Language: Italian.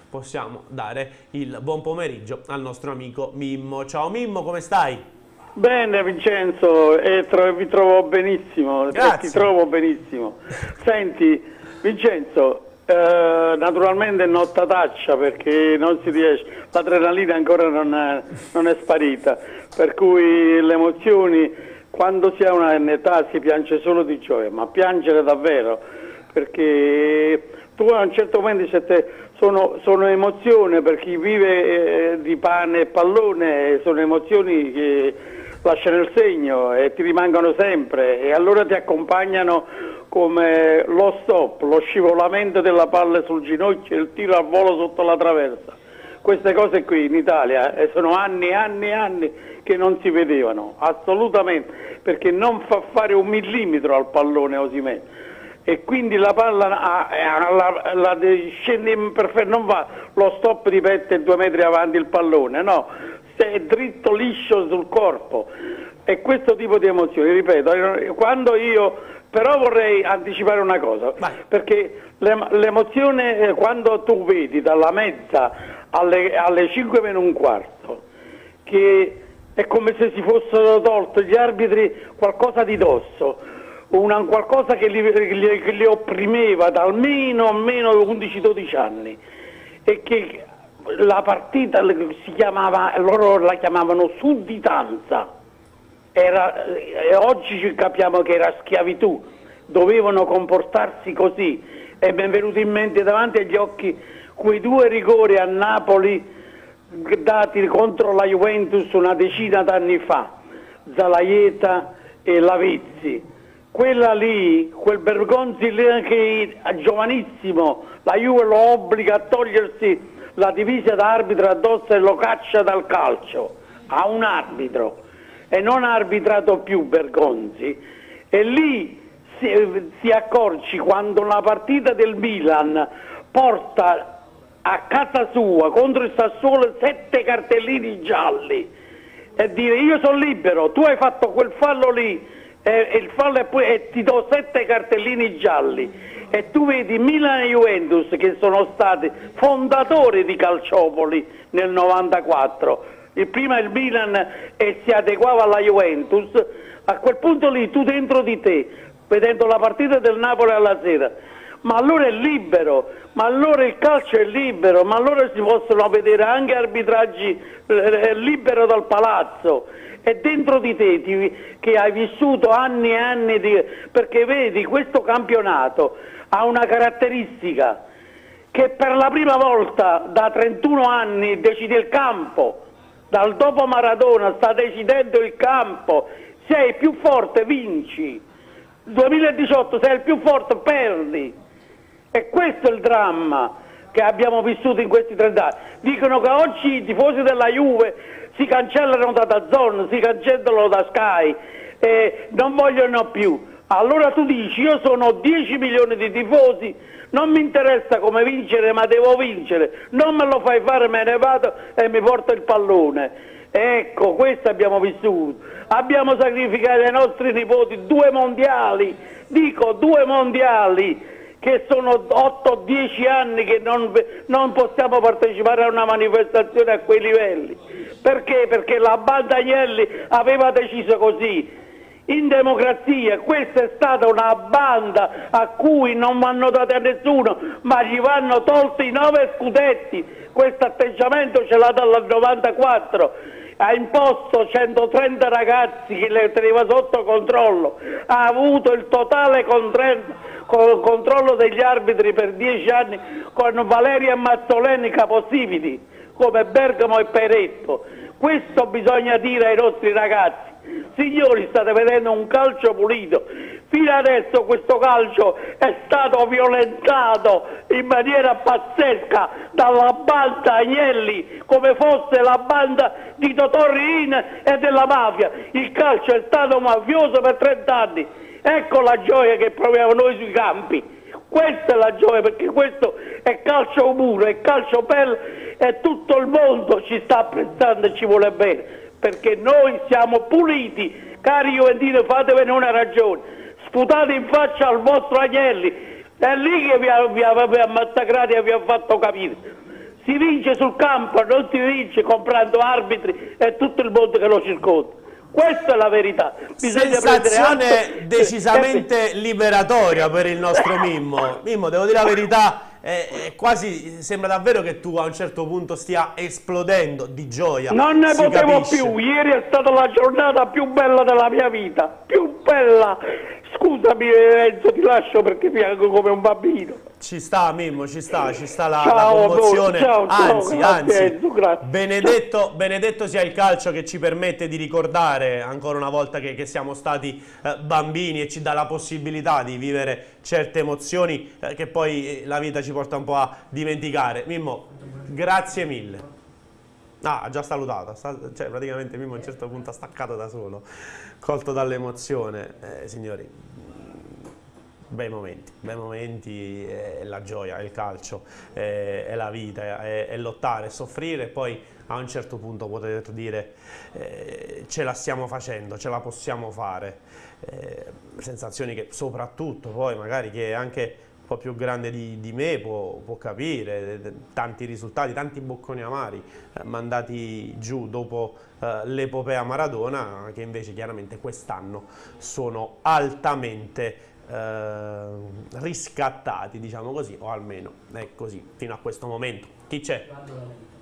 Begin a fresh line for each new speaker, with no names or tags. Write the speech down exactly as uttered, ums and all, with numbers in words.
possiamo dare il buon pomeriggio al nostro amico Mimmo. Ciao Mimmo, come stai?
Bene Vincenzo, e tro vi trovo benissimo.
Grazie.
Ti trovo benissimo. Senti Vincenzo, eh, naturalmente nottataccia perché non si riesce, l'adrenalina ancora non è, non è sparita, per cui le emozioni, quando si ha una età si piange solo di gioia, ma piangere davvero, perché tu a un certo momento sono, sono emozioni per chi vive eh, di pane e pallone, sono emozioni che lasciano il segno e ti rimangono sempre, e allora ti accompagnano come lo stop, lo scivolamento della palla sul ginocchio e il tiro al volo sotto la traversa. Queste cose qui in Italia eh, sono anni e anni e anni che non si vedevano, assolutamente, perché non fa fare un millimetro al pallone Osimhen, e quindi la palla ha, ha, la, la, scende in perfetto, non va lo stop di petto due metri avanti il pallone, no, è dritto liscio sul corpo. E questo tipo di emozioni, ripeto, quando io però vorrei anticipare una cosa, Vai. perché l'emozione quando tu vedi dalla mezza alle, alle cinque meno un quarto che è come se si fossero tolto gli arbitri qualcosa di dosso, una, qualcosa che li, li, li opprimeva da almeno, almeno undici dodici anni, e che la partita si chiamava, loro la chiamavano sudditanza, era, e oggi capiamo che era schiavitù, dovevano comportarsi così, e mi è venuto in mente davanti agli occhi quei due rigori a Napoli dati contro la Juventus una decina d'anni fa, Zalaieta e Lavezzi. Quella lì, quel Bergonzi lì che giovanissimo, la Juve lo obbliga a togliersi la divisa d'arbitro addosso e lo caccia dal calcio a un arbitro, e non ha arbitrato più Bergonzi, e lì si, si accorgi quando una partita del Milan porta a casa sua contro il Sassuolo sette cartellini gialli, e dire io sono libero, tu hai fatto quel fallo lì e, e il fallo è poi, e ti do sette cartellini gialli, e tu vedi Milan e Juventus che sono stati fondatori di Calciopoli nel novantaquattro, il prima il Milan e si adeguava alla Juventus, a quel punto lì tu dentro di te, vedendo la partita del Napoli alla sera, ma allora è libero, ma allora il calcio è libero, ma allora si possono vedere anche arbitraggi eh, libero dal palazzo, e dentro di te ti, che hai vissuto anni e anni di, perché vedi questo campionato ha una caratteristica, che per la prima volta da trentuno anni decide il campo, dal dopo Maradona sta decidendo il campo, sei più forte vinci, duemiladiciotto sei il più forte perdi, e questo è il dramma che abbiamo vissuto in questi trent'anni. Dicono che oggi i tifosi della Juve si cancellano da DAZN, si cancellano da Sky e non vogliono più. Allora tu dici io sono dieci milioni di tifosi, non mi interessa come vincere, ma devo vincere, non me lo fai fare, me ne vado e mi porto il pallone. Ecco, questo abbiamo vissuto, abbiamo sacrificato ai nostri nipoti due mondiali, dico due mondiali, che sono otto dieci anni che non, non possiamo partecipare a una manifestazione a quei livelli. Perché? Perché la banda Agnelli aveva deciso così. In democrazia questa è stata una banda a cui non vanno dati a nessuno, ma gli vanno tolti i nove scudetti. Questo atteggiamento ce l'ha dal novantaquattro, ha imposto centotrenta ragazzi che le teneva sotto controllo, ha avuto il totale controllo degli arbitri per dieci anni con Valeria e Mazzoleni caposividi come Bergamo e Peretto. Questo bisogna dire ai nostri ragazzi. Signori, state vedendo un calcio pulito. Fino adesso questo calcio è stato violentato in maniera pazzesca dalla banda Agnelli, come fosse la banda di Totò Riina e della mafia. Il calcio è stato mafioso per trent'anni. Ecco la gioia che proviamo noi sui campi. Questa è la gioia, perché questo è calcio puro, è calcio bello, e tutto il mondo ci sta apprezzando e ci vuole bene, perché noi siamo puliti. Cari juventini, fatevene una ragione, sputate in faccia al vostro Agnelli, è lì che vi ha, vi ha, vi ha massacrati e vi ha fatto capire. Si vince sul campo, non si vince comprando arbitri e tutto il mondo che lo circonda. Questa è la verità. Bisogna
sensazione decisamente liberatoria per il nostro Mimmo. Mimmo, devo dire la verità, è, è quasi sembra davvero che tu a un certo punto stia esplodendo di gioia.
Non ne
si
potevo
capisce.
più. Ieri è stata la giornata più bella della mia vita, più bella. Scusami Enzo, ti lascio perché piango come un bambino.
Ci sta Mimmo, ci sta, ci sta la,
Ciao,
la commozione,
ciao, ciao,
anzi,
grazie,
anzi,
Enzo, grazie.
benedetto, benedetto sia il calcio che ci permette di ricordare ancora una volta che, che siamo stati eh, bambini e ci dà la possibilità di vivere certe emozioni eh, che poi la vita ci porta un po' a dimenticare. Mimmo, grazie mille. Ah, ha già salutato, sta, cioè praticamente Mimmo a un certo punto ha staccato da solo, colto dall'emozione, eh, signori. Bei momenti, bei momenti, è la gioia, è il calcio, è, è la vita, è, è lottare, è soffrire e poi a un certo punto poter dire eh, ce la stiamo facendo, ce la possiamo fare. Eh, sensazioni che soprattutto poi magari che anche un po' più grande di, di me può, può capire, tanti risultati, tanti bocconi amari eh, mandati giù dopo eh, l'epopea Maradona, che invece chiaramente quest'anno sono altamente Eh, riscattati, diciamo così, o almeno è così fino a questo momento. Chi c'è?